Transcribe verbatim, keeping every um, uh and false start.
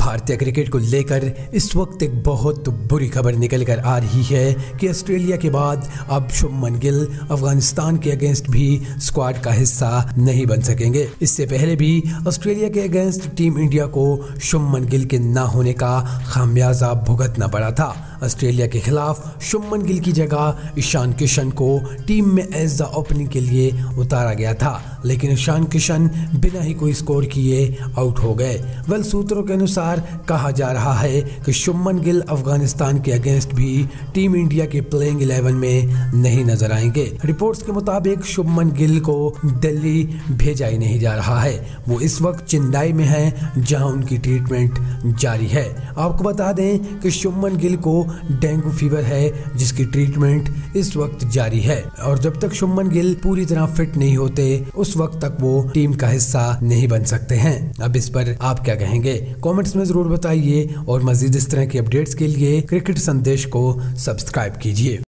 भारतीय क्रिकेट को लेकर इस वक्त एक बहुत बुरी खबर निकल कर आ रही है कि ऑस्ट्रेलिया के बाद अब शुभमन गिल अफगानिस्तान के अगेंस्ट भी स्क्वाड का हिस्सा नहीं बन सकेंगे। इससे पहले भी ऑस्ट्रेलिया के अगेंस्ट टीम इंडिया को शुभमन गिल के ना होने का खामियाजा भुगतना पड़ा था। ऑस्ट्रेलिया के खिलाफ शुभमन गिल की जगह ईशान किशन को टीम में एज द ओपनिंग के लिए उतारा गया था, लेकिन ईशान किशन बिना ही कोई स्कोर किए आउट हो गए। वेल, सूत्रों के अनुसार कहा जा रहा है कि शुभमन गिल अफगानिस्तान के अगेंस्ट भी टीम इंडिया के प्लेइंग इलेवन में नहीं नजर आएंगे। रिपोर्ट्स के मुताबिक शुभमन गिल को दिल्ली भेजा ही नहीं जा रहा है। वो इस वक्त चेन्नई में है, जहां उनकी ट्रीटमेंट जारी है। आपको बता दें कि शुभमन गिल को डेंगू फीवर है, जिसकी ट्रीटमेंट इस वक्त जारी है, और जब तक शुभमन गिल पूरी तरह फिट नहीं होते उस वक्त तक वो टीम का हिस्सा नहीं बन सकते हैं। अब इस पर आप क्या कहेंगे? कमेंट्स में जरूर बताइए और मजीद इस तरह की अपडेट्स के लिए क्रिकेट संदेश को सब्सक्राइब कीजिए।